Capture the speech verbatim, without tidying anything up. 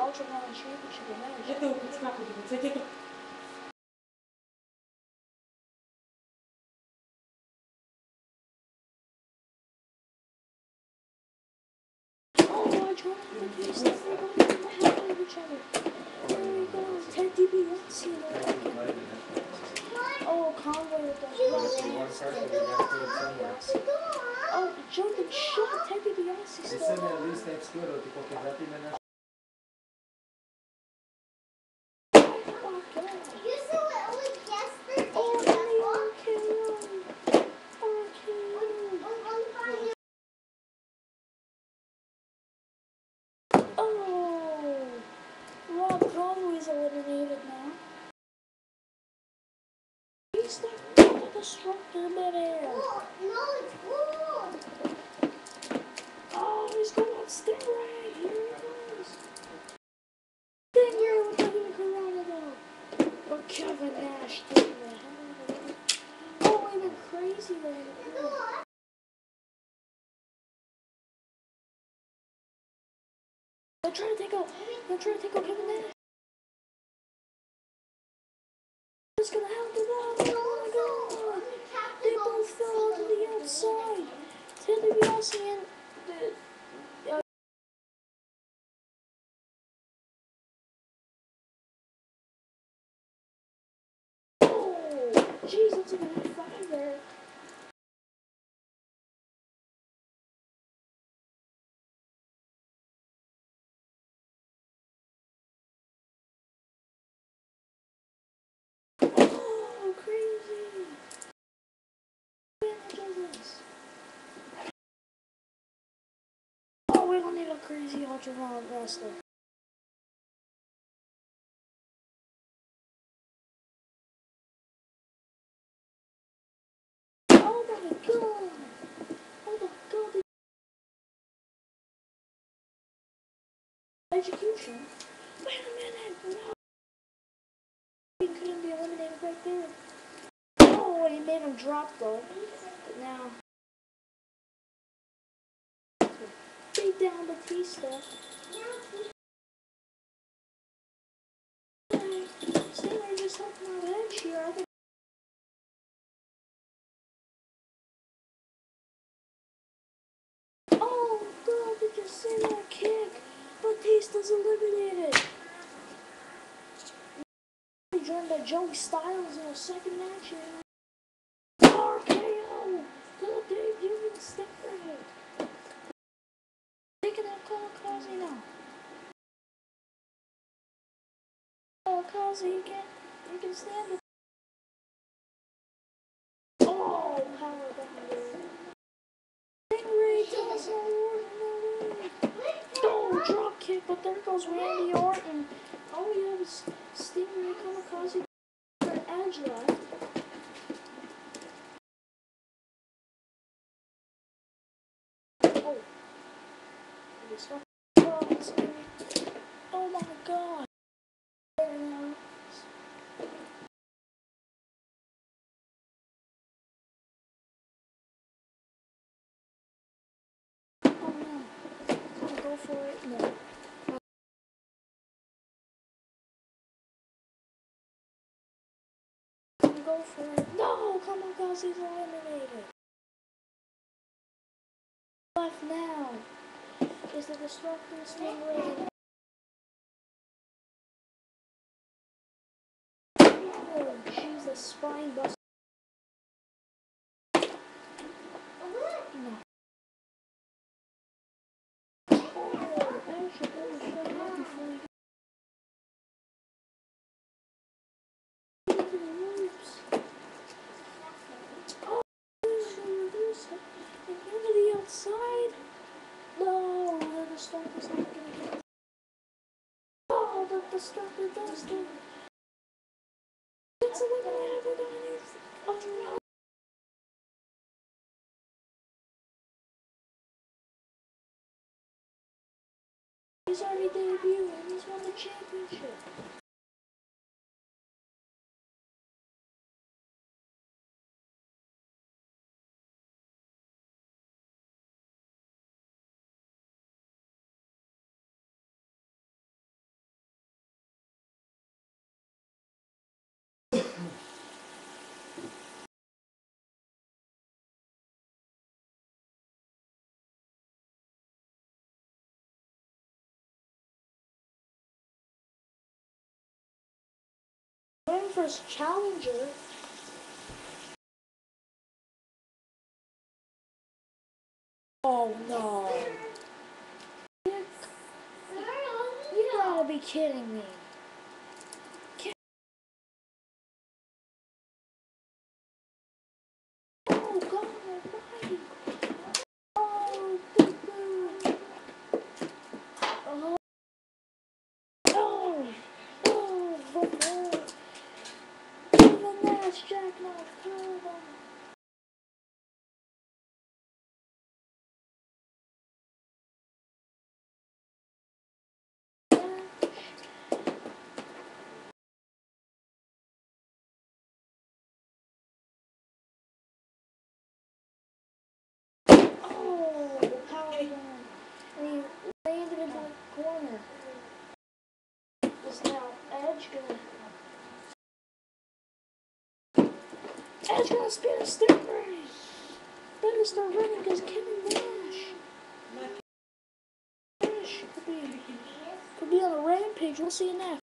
Ultra Violence Championship match. Это упускать, это Oh, I dropped the case. They're going to the hell of each other. There we go. Ted DiBiase. Oh, Conway does. Oh, jumping shot. Ted DiBiase still. Essa minha lista é escura, tipo, que já tem menos. Oh, Rob Conway is eliminated now. He's the destructor midair. Oh, no, it's cool. Oh, he's going on Stingray. Here he goes. Stingray with the Hurricane though. But Kevin Nash did the hell of it. Oh, he went crazy there. They're trying to take out. They're trying to take out Kevin Nash. It's gonna help him out. Oh my god! They both fell onto the outside. Ted DiBiase and the. Uh, oh, jeez, that's a good fight there. Oh, crazy! Oh, we don't need a crazy ultra violent wrestler. Oh my god! Oh my god! Execution? Wait a minute! No! He couldn't be eliminated right there. Oh, he made him drop though. But now. Beat down Batista. Stingray just helping out Edge here. I think. Oh god, did you see that kick? Batista's eliminated. He joined by Joey Styles in a second match here. R K O! Little debut in Stingray. Taking out Kamikaze now. Kamikaze, he can, he can stand it. Oh, power down. Stingray does Orton away. Oh, drop kick, but there goes Randy Orton. All we have is Stingray, Kamikaze, and Edge left. Oh. Oh, it's Stingray. Oh my god. There now. Oh no. I'll go for it. No. Go for it. No! Kamikaze's eliminated. Left now is the Destructor Stingray. Oh, jeez, the spine buster. No. Oh, actually, that was shut up before he got into the ropes. Oh, reverse it. And into the outside. No, the Destructor's not gonna get. Oh, the Destructor does the. It's eliminated. We're gonna need Ultra Violence. He's already debuted and he's won the championship. looking for his challenger. Oh no. You gotta be kidding me. Oh God almighty. Oh, boo boo. Oh, oh, oh, oh, oh. Even that's Jack not through them. Oh, power down. And he landed in the corner. Is now Edge gonna Edge gonna spin a stingray. Better start running because Kevin Nash. Nash could be could be on a rampage. We'll see you next.